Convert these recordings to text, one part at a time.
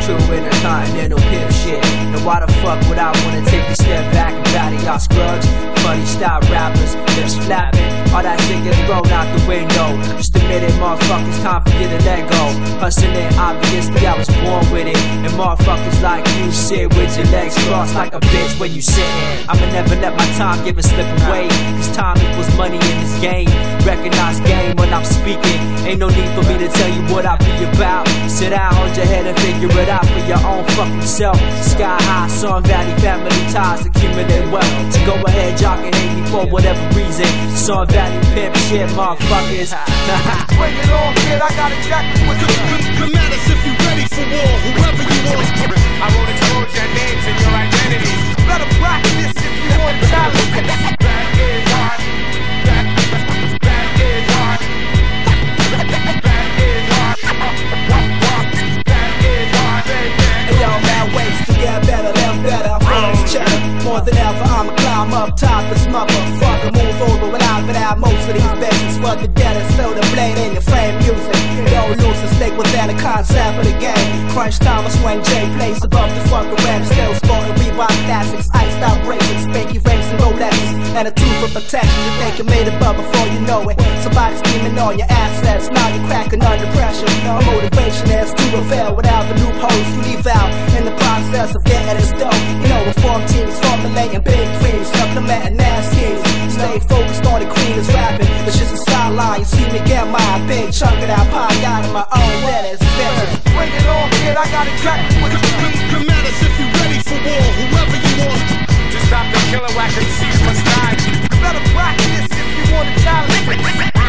true intercontinental pimp shit. Now why the fuck would I wanna take a step back and battle y'all scrubs? Funny style rappers, lips flapping, all that shit gets thrown out the window. Just admit it, motherfuckers, time for you to let go. Hustling, obviously I was born with it. And motherfuckers like you sit with your legs crossed like a bitch when you sitting. I'ma never let my time give it slip away, cause time equals money in this game. Recognize game when I'm speaking. Ain't no need for me to tell you what I be about. Sit down, hold your head and figure it out for your own fucking self. Sky high, Sun Valley, family ties, accumulate wealth. So go ahead, y'all can hate me for whatever reason. Sun Valley pimp shit, motherfuckers. Bring it on, kid, I got exactly what you need. Come at us if you ready for war, whoever you want. I won't expose your names and your identity. Better practice if you want to challenge it. That is hard. That is hard. That is hard. That is hard, baby. Hey yo, man, ways to get better, live better. I'm from this cheddar. More than ever, I'ma climb up top this motherfucker. Move over without most of these bitches. What the dead is still the blade in your frame music. Don't lose the snake within the concept of the game. Crunch time, I swing J place above the fucking rap. Still sporting rewind classics, iced out races, spanky racing Rolexes, and a tooth for protection. You think you made it, but before you know it, somebody scheming on your assets. Now you're cracking under pressure. My motivation is to reveal without the loopholes you leave out in the process of getting this dope. You know, reform teams formulating big dreams, supplementing ass schemes. Stay focused on the queen is rapping. It's just a sideline. You see me get my big chunk of that pie out of my own letters. Bring it on, kid, I got exactly what you need. Come at us if you ready for war, whoever you want. To stop the killer whack and seize must die. Better practice if you want to challenge it.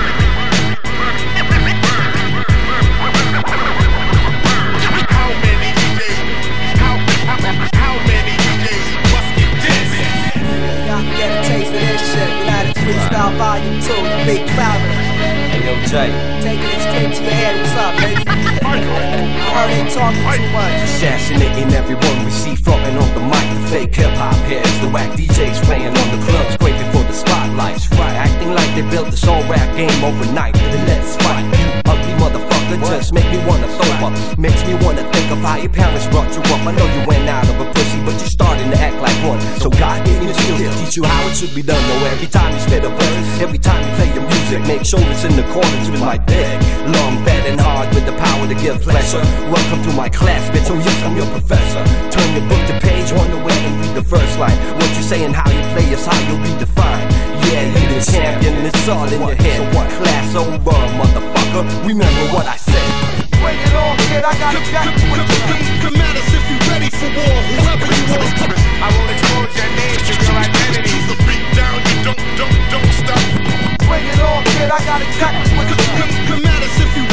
How many DJs? How many DJs must get this? Y'all can get a taste of this shit. United Freestyle Volume 2, Big Cloud. Hey yo, Jay. Taking it straight to your head. What's up, baby? I heard they talking too much. Assassinating everyone we see frontin' on the mic. The fake hip-hop heads, the whack DJs playing on the clubs, scraping for the spotlights. Right, acting like they built this all rap game overnight. Then let's fight. You ugly motherfucker, just make me wanna throw up. Makes me wanna think of how your parents brought you up. I know you went out of a pussy, but you're starting to act like one. So God gave me the skills to teach you how it should be done. No, every time you spit a verse, every time you play your music, make sure it's in accordance with my dick. Long, fat, and hard with the power to give pleasure. Welcome to my class, bitch. Oh yes, I'm your professor. Turn your book to page 1 away and read the first line. What you say and how you play is how you'll be defined. Yeah, you the champion and it's all in your head. So what? Class over, motherfucker. Remember what I said. Bring it on, kid, I got exactly what you need. Come at us if you ready for war, whoever you want. I won't expose your names and your identity. The beat down, you don't stop. Bring it on, kid, I got exactly what you need. Come at us if you